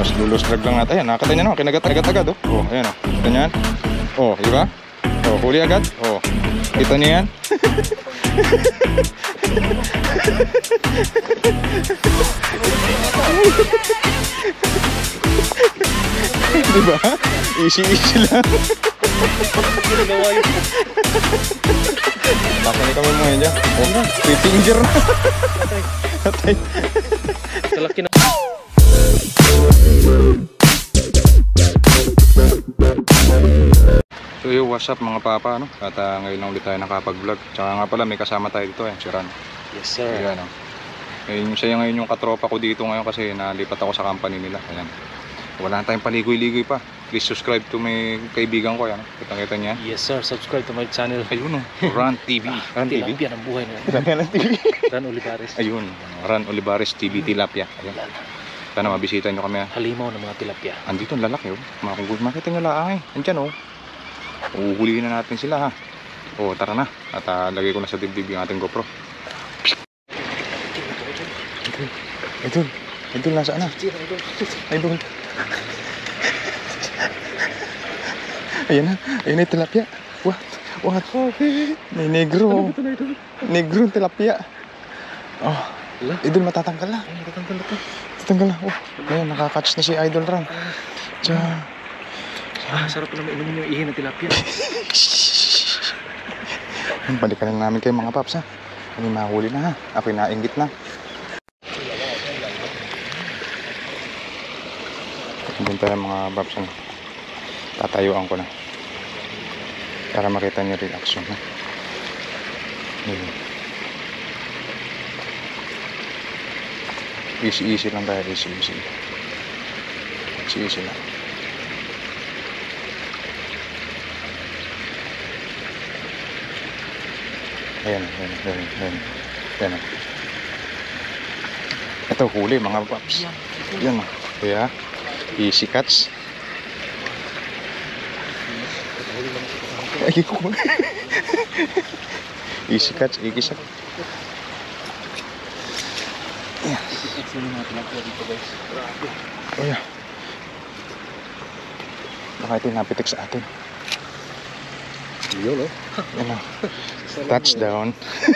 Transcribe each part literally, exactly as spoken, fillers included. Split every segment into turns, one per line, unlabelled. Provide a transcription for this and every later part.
Tapos lulus-drag lang natin. Ayan, nakakita niya naman. Kinagat-agat agad, oh. Oh, ayan, oh. Kita niya yan. Oh, di ba? Oh, huli agad. Oh, kita niya yan. Di ba? Easy-easy lang. Pakinig kami mo yan. Oh, three finger na. Atay.
Kalaki na.
So yo, what's up mga papa, no? At uh, ngayon lang ulit tayo nakapag-vlog. Tsaka nga pala may kasama tayo dito, eh, si Ran.
Yes sir.
Ayan, no? Ngayon, siya ngayon yung katropa ko dito ngayon kasi nalipat ako sa company nila. Ayan. Wala na tayong paligoy-ligoy pa. Please subscribe to may kaibigan ko. Ayan, no? Kita-kita niya.
Yes sir, subscribe to my channel.
Ayun, no? Ran T V. Ran T V.
Tilapia ng buhay na.
Ran T V.
Ran Olivares.
Ayun, Ran Olivares T V Tilapia. Ayan. Sana mabisita nyo kami.
Halimaw ng mga tilapia.
Andito ang lalaki, oh. Makikita, makita nyo lang, eh. Andyan, oh. Uhulihin na natin sila, ha. O, tara na. At uh, lagay ko na sa dibdib yung ating GoPro. Idol, idol, nasaan na? Idol. Ayan na, ayan na yung tilapia. What? What? May negro. Negro yung tilapia. Oh, idol, matatanggal na. Matatanggal na to. Matatanggal na. Oh, ayan, nakakatch na si Idol Ran. Diyan.
Ah, sarap na may inumin yung ihi ng tilapia.
Balikan na namin kayo mga paps, ha. Kami mahuli na, ha. Ako'y nainggit na. Doon tayo mga paps, ha. Tatayuan ko na para makita nyo reaction, ha. Easy easy lang tayo, easy easy. Easy easy lang. Ayan, ayan, ayan, ayan, ayan. Ito, huli mga paps. Yan, kaya easy catch. Ay, ko. Easy catch, easy catch. Ayan. Oh, yeah. Baka ito napitik sa atin. Yun, oh. Yan o. Touchdown.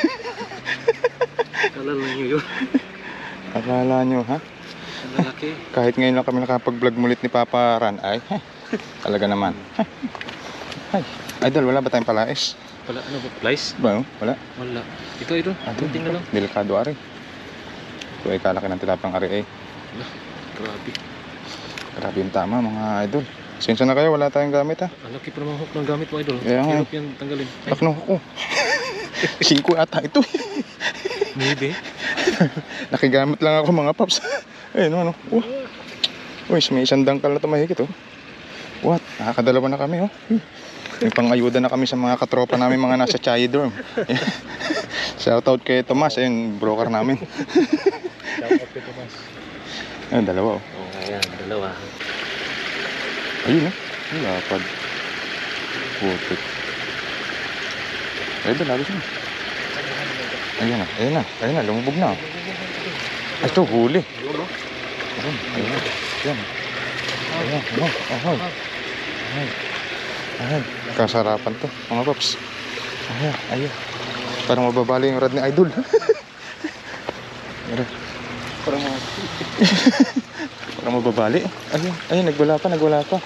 Akala nyo yun.
Akala nyo, ha?
Ang lalaki.
Kahit ngayon lang kami nakapag-vlog mulit ni Papa Ran. Ay, heh. Talaga naman. Ay, Idol, wala ba tayong palais?
Wala, ano ba? Flies?
Ba, wala?
Wala. Ito, ito. Kunting na lang.
Delikado, ari. Ito ay kalaki ng tilapang ari, eh.
Wala. Grabe.
Grabe yung tama, mga Idol. Sinsa na kayo, wala tayong gamit, ha?
Ang laki pa naman hook ng gamit mo, Idol.
Yeah,
Hirap yan tanggalin.
Takno ko. Singko ata ito.
Maybe.
Nakigamit lang ako mga paps. Ayun, ano. Oh. Uy, may isang dangkal na tumahigit, oh. What? Nakakadalawa na kami, oh. May pang-ayuda na kami sa mga katropa namin mga nasa Chai dorm. Shoutout kay Tomas, ayun, broker namin.
Shoutout kay Tomas.
Ayun, dalawa, oh.
Oh, ayan, dalawa.
Ayun, oh. Ay, lapad. Putik. Ayun, dalawa siya. Ayun na, ayun na, ayun na, lumubog na. Ay, ito, huli. Ayun, ayun na. Ayun. Ayun, ayun, ayun. Ayun. Ayun, kasarapan to, mga paps. Ayun, ayun. Parang mababali yung rad ni Idol. Ayun. Parang mga... Parang mababali. Ayun, ayun, nagwala pa, nagwala pa.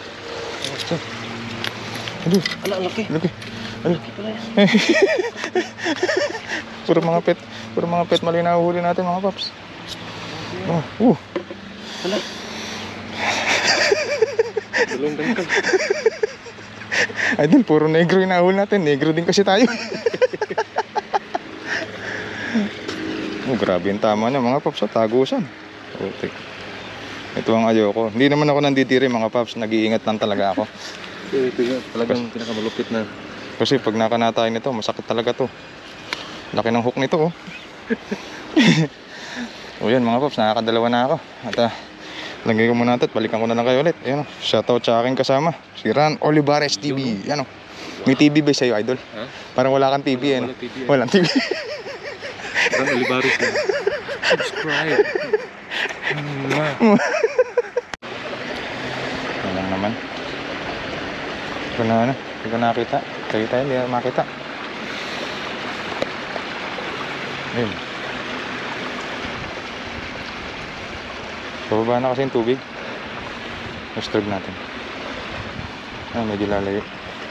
Ayun.
Ala, ang laki.
Laki. Ayun.
Laki pala yan.
Puro mga pet, puro mga pet mali na uhuli natin mga paps. Oh, uh.
Wala. Dalawang dangkal.
Idol, puro negro yung nahuli natin. Negro din kasi tayo. Oh, grabe yung tama niya mga paps. Tagusan. Okay. Ito ang ayoko. Hindi naman ako nanditiri mga paps. Nag-iingat lang talaga ako.
Ito yun. Talagang pinakamalupit na.
Kasi pag nakanatay nito, masakit talaga to. Laki ng hook nito, oh. O yan mga paps, nakakadalawa na ako. At uh, lagay ko muna ito at balikan ko na lang kayo ulit. Ayan, oh. Shoutout sa aking kasama, si Ran Olivares T V. Yan, oh. May T V ba sa'yo, Idol?
Ha?
Parang wala kang T V, eh.
Wala T V, eh.
Walang T V.
Ran Olivares na. Subscribe.
Ano, ano? Hindi ko nakita. Tayo tayo, hindi na makita. Ayun. Bababa na kasi yung tubig. Disturb natin. Ah, medyo lalayo.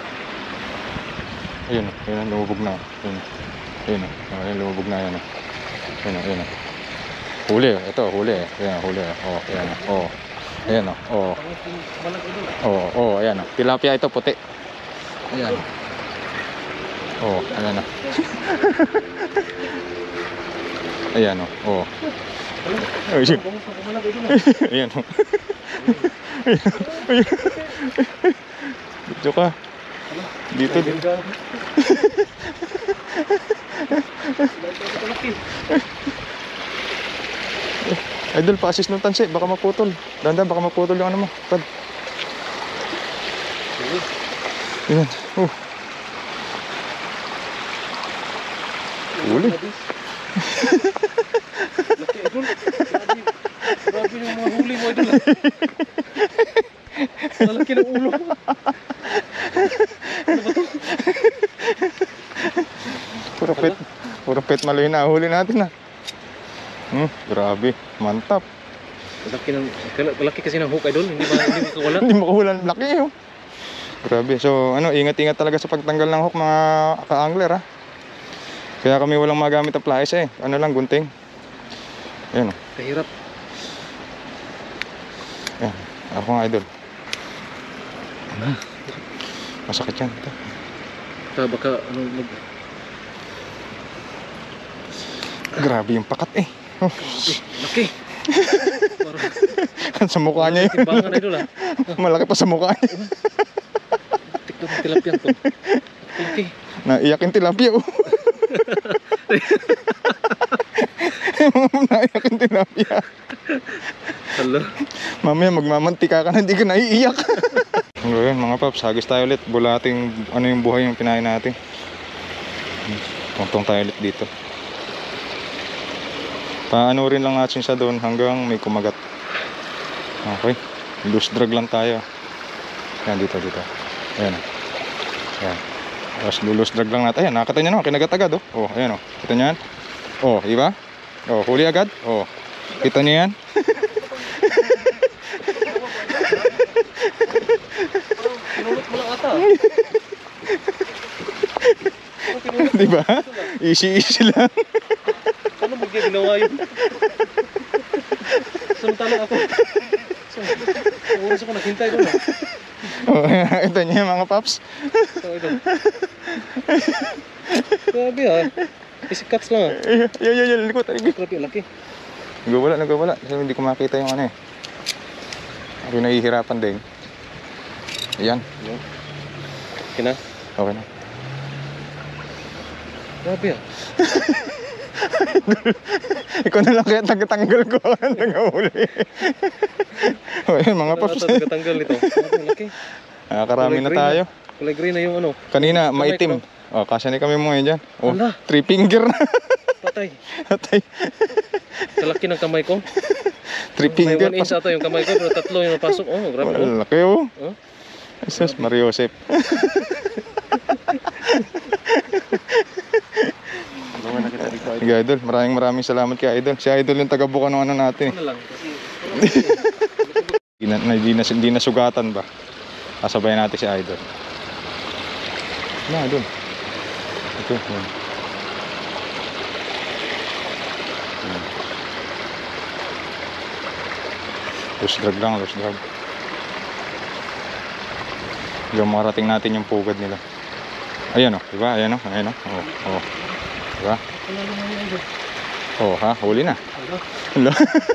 Ayun, ayun, lumubog na. Ayun, ayun, ayun, lumubog na. Ayun, ayun, ayun. Huli, ito, huli. Ayun, huli. Oh, ayan, oh. Ayan, oh. Oh, oh, ayan. Tilapia ito, puti. Ayan. Oh, ayan na. Ayan, oh. Ay, shit. Ayan, oh. Ayan. Dito ka. Dito, dito. Idol, pa-assist ng tansi. Baka maputol. Dandan, baka maputol yung ano mo. Tad. Ayan. Oh. Uli.
Laki, idol. Grabe yung mga huli mo, idol. Lalaki ng ulo. Ano ba to?
Puro pet. Puro pet malo yung nahuli natin ah. Hmm, grabe. Mantap.
Laki ng, laki kasi ng hook, idol. Hindi ba hindi makawala?
Hindi makahulan. Laki oh. Grabe. So, ano, ingat-ingat talaga sa pagtanggal ng hook mga ka-angler ah. Kaya kami walang magamit na pliers eh. Ano lang, gunting. Ayan oh.
Kahirap.
Ayan. Ako nga idol. Hmm. Masakit yan. Ito.
Baka, baka, ano, mag...
Grabe yung pakat eh. Oh.
Laki.
Sa mukha niya yun.
Timbangan, idol ah.
Malaki pa sa mukha niya.
Tiktok ng tilapia to. Laki.
Naiyak yung tilapia oh. Naiyak yung tilapia.
Hala.
Mamaya magmamantika ka na, hindi ka naiiyak. Ngayon mga paps, hagis tayo ulit. Bulating ano yung buhay yung pinain natin. Tungtong tayo ulit dito. Paano rin lang natin siya doon hanggang may kumagat. Okay. Loose drag lang tayo. Yan dito dito. Ayan. Ayan. Tapos lulus drag lang natin. Ayan, nakakita nyo naman, kinagat agad oh. Oh, ayan oh. Kita nyo yan? Oh, iba? Oh, huli agad? Oh. Kita nyo yan?
Pinulot mo lang ata.
Diba? Easy easy lang.
Paano mo ginawa yun? Samantala ako. Ang oras ako naghintay doon ah.
Oh, ito nyo yung mga paps.
So, ito. Grabe ah. Basic cuts lang ah.
Ayan, ayan, ayan, likot.
Grabe, laki.
Nagwawala, nagwawala. Kasi hindi ko makita yung ano eh. Ako nahihirapan din. Ayan.
Okay na?
Okay na.
Grabe ah.
Ikaw na lang kaya tagatanggal ko. Nangahuli. O yun mga paps.
Ito, tagatanggal nito. Grabe, laki.
Nakakarami na tayo.
Kulay green na yung ano.
Kanina,
Kamay
maitim.
ko.
O, kasya ni kami mo ngayon dyan. O,
Hala.
three finger na.
Patay.
Patay.
Kalaki ng kamay ko.
Three
May
finger.
one inch ata yung kamay ko, pero tatlo yung napasok. Oh, grabe oh.
Laki o.
Huh?
Jesus, Mariosep. Sige idol, maraming maraming salamat kay idol. Si idol yung taga-buka ng ano natin.
Ano lang, kasi...
Di na, na, di na, di na sugatan ba? Kasabayan natin si idol. Na idol. Ito. Yan. Yan. Loose drag lang, loose drag. Hanggang marating natin yung pugad nila. Ayan o, diba? Ayan o, ayan o. Oh, oh. Diba? Oh ha, huli na. Hello.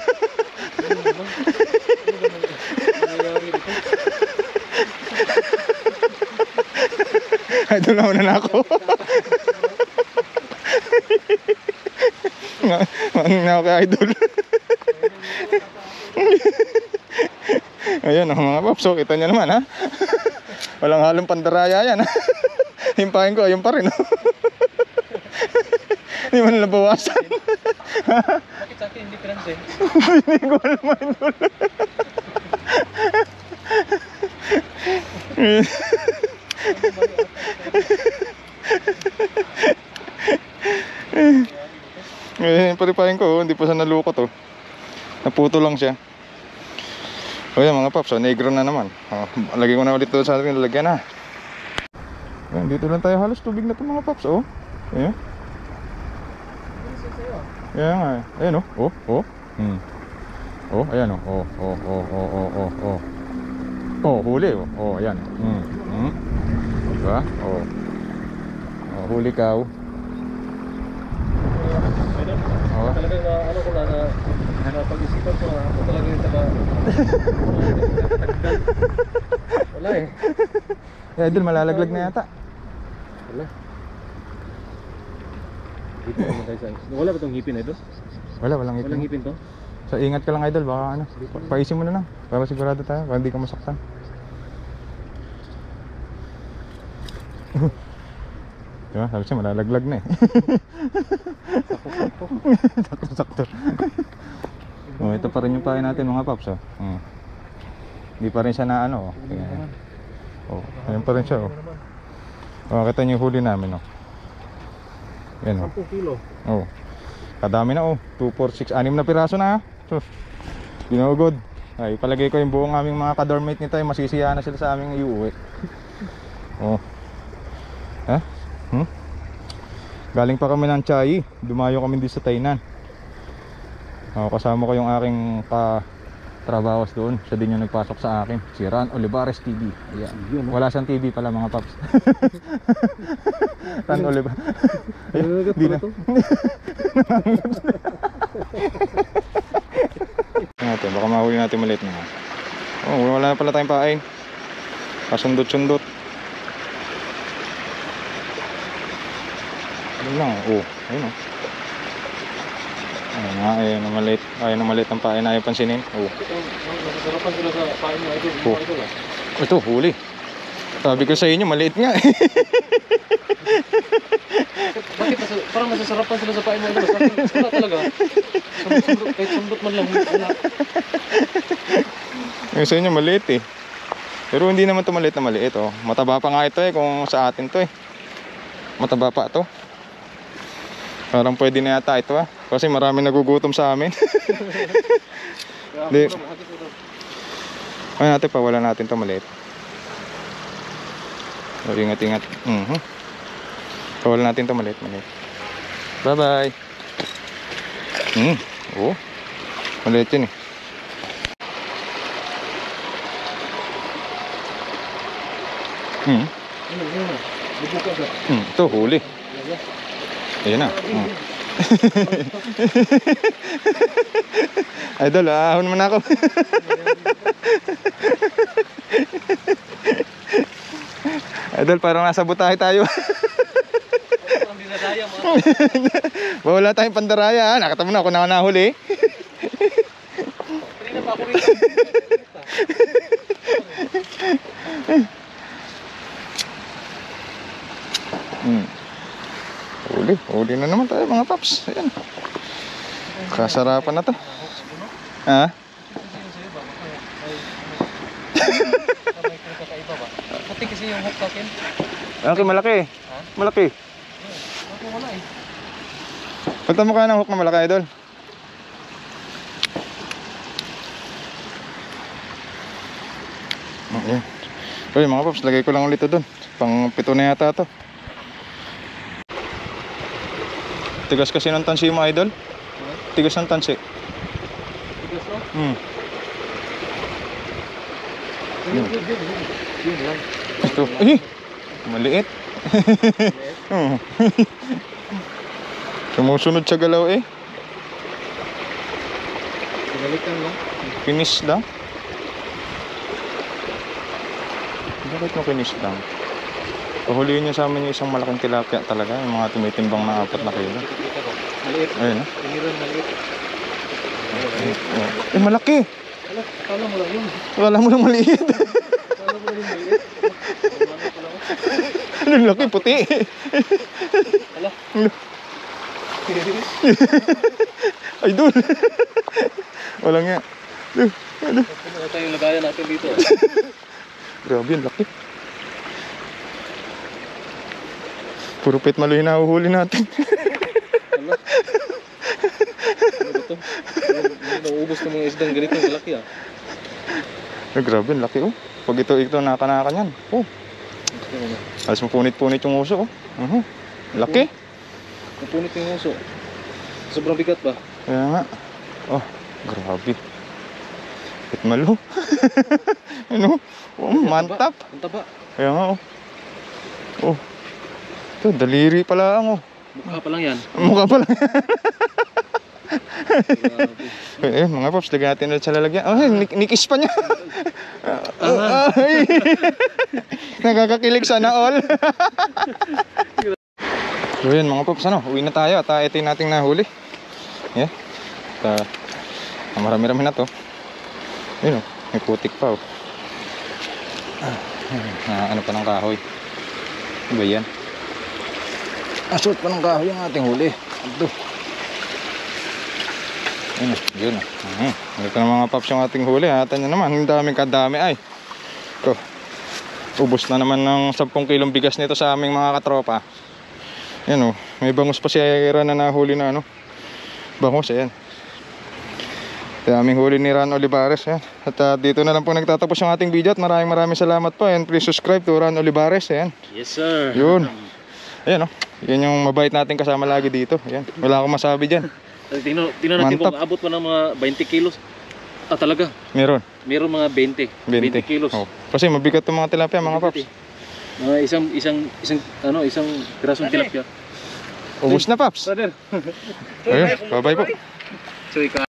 Idol na una na ako. Manong na ako kay idol. Ayan o mga paps, so, kita nyo naman ha. Walang halong pandaraya yan ha. Himpahin ko, ayun pa rin. Hindi mo na nabawasan.
Bakit sa akin hindi pinansin?
Hindi ko alam idol. pain ko, oh. Hindi pa siya nalukot, oh. Naputo lang siya. O yan mga paps, oh, negro na naman. Oh, lagay ko na ulit doon sa ating lalagyan na. Ayan, dito lang tayo halos tubig na ito mga paps, oh. Ayan. Ayan nga, eh. Ayan, oh. Oh, oh. Hmm. Oh, ayan, oh. Oh, oh, oh, oh, oh, oh, oh. Oh, huli, oh. Oh, ayan. Hmm. Hmm. Diba? Oh. Oh, huli ka, oh. Oh.
Talagang na, ano ko na, na, na pag-isipan ko na ako talaga yung taga... Wala eh.
Yeah, idol, malalaglag na yata.
Wala. Dito naman tayo sa... Wala ba itong ngipin idol?
Wala, walang ngipin.
Walang ngipin to?
So ingat ka lang idol, baka ano, paisin mo na lang para sigurado tayo, para hindi ka masaktan. Diba? Sabi siya malalaglag na eh. Sakto-sakto. Oh, ito pa rin yung pain natin mga paps, oh. Hmm. Hindi pa rin siya na ano, oh. Ayan. Oh, ayan pa rin siya, oh. Oh, kita niyo yung huli namin, oh. Ayan, oh.
ten kilo.
Oh. Kadami na, oh. two, four, six, anim na piraso na, ha. So, ginugod. Ay, palagay ko yung buong aming mga ka-dormmate nito ay masisiya na sila sa aming iuwi. Oh. Ha? Hmm? Galing pa kami ng Chai. Dumayo kami dito sa Tainan. Oh, kasama ko yung aking ka-trabahos doon. Siya din yung nagpasok sa akin. Si Ran Olivares T V. Ayan. Wala siyang T V pala mga paps. Ran Olivares. Hindi na. Natin, baka mahuli natin maliit na. Oh, wala na pala tayong pain. Pasundot-sundot. Ayun lang, oh, ayun oh. Ayun nga, ayun na maliit. Ayun na maliit ang pain na ayaw pansinin. Oh.
Masasarapan sila sa pain mo idol.
Oh. Ito, huli. Sabi ko sa inyo, maliit nga.
Bakit nasa, parang masasarapan sila sa pain mo idol? Wala talaga. Sundot, kahit sundot man lang. Wala.
Yung sa inyo, maliit eh. Pero hindi naman ito maliit na maliit, oh. Mataba pa nga ito eh, kung sa atin to eh. Mataba pa ito. Parang pwede na yata ito, ah. Kasi marami nagugutom sa amin. Hindi. Ay natin, pawala natin ito maliit. So, ingat ingat. uh-huh. Pawala natin ito maliit maliit. Bye bye. Hmm. Oh. Maliit yun eh. Hmm. Hmm. Ito huli. Ayan na. Hmm. Idol, ahon mo na ako. Idol, parang nasa butahe tayo.
Parang dinadaya mo.
Wala tayong pandaraya. Nakatamo na ako na nahuli.
Kanina pa ako rin.
Hmm. Huli, huli na naman tayo mga paps. Ayan. Kasarapan na to. Ha?
Pati kasi yung hook takin.
Okay, malaki. Malaki.
Ako wala eh.
Punta mo kaya ng hook na malaki, idol. Ayan. Uy mga paps, lagay ko lang ulit ito dun. Pang pito na yata ito. Tigas kasi ng tansi mo, idol. Tigas ng tansi.
Tigas no?
Hmm.
Yun, yun, yun, yun. Yun lang.
Ito. Eh! Maliit. Hmm. Sumusunod sa galaw eh.
Pinalikan lang.
Finish lang. Bakit mo finish lang? Pahuliin nyo sa amin yung isang malaking tilapia talaga. Yung mga tumitimbang na apat na kilo.
Maliit.
Ayun ah.
Piniran maliit.
Eh malaki.
Ala, akala mo lang yun.
Wala mo lang maliit.
Akala mo lang yung maliit. Ano pala ko?
Ano laki, puti.
Ala.
Ay dun. Wala nga. Ano?
Ano tayo lagayan natin dito?
Grabe yun, laki. Puro pet malo yung nahuhuli natin.
ganito. Nauubos ng mga isdang ganito, malaki ah.
Eh, grabe, ang laki oh. Pag ito, ito naka-naka niyan. Oh. Alas mo punit-punit yung uso oh. Uh-huh. Laki.
Napunit yung uso. Sobrang bigat ba?
Kaya nga. Oh, grabe. Pitmalo. Ano? Oh, mantap.
Ang taba.
Kaya nga oh. Oh. Ito, daliri pala ang oh.
Mukha pa lang yan.
Mukha pala.
Grabe.
Eh, mga pops, lagyan natin ulit sa lalagyan. Oh, nik nikis pa niya.
Ah.
Ay. Nakakakilig sana all. So yun mga pops, ano, uwi na tayo at uh, ito yung nating nahuli. Yeah. At uh, marami-rami na to. Yun oh, may putik pa oh. Ah, ano pa ng kahoy. Ano ba yan? Asot pa ng kahoy ang ating huli. Ito. Yun o, yun o. Uh-huh. Ito na mga paps yung ating huli. Hatan nyo naman, ang daming kadami ay. Ito. Ubus na naman ng sampung kilong bigas nito sa aming mga katropa. Yan o, may bangus pa si Ira na nahuli na ano. Bangus, ayan. Ito aming huli ni Ran Olivares. Ayan. At uh, dito na lang po nagtatapos yung ating video. At maraming maraming salamat po. And please subscribe to Ran Olivares. Ayan.
Yes sir.
Yun. Ayan o. Yan yung mabait natin kasama lagi dito. Ayan. Wala akong masabi dyan.
Tingnan, tingnan natin
Mantap.
kung abot pa ng mga twenty kilos. Ah talaga,
Meron.
meron mga twenty. twenty kilos.
Oh. Kasi mabigat itong mga tilapia mga paps.
Mga isang, isang, isang, ano, isang pirasong tilapia.
Ubus na paps.
Brother.
Ayun. Bye bye po.
So, ikaw.